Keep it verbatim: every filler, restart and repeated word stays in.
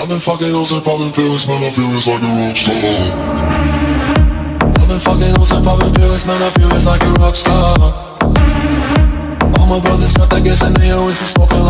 I've been fucking hoes and popping pills, man, I feel it's like a rock star. I've been fucking hoes and popping pills, man, I feel it's like a rock star. All my brothers got that gas and they always be smoking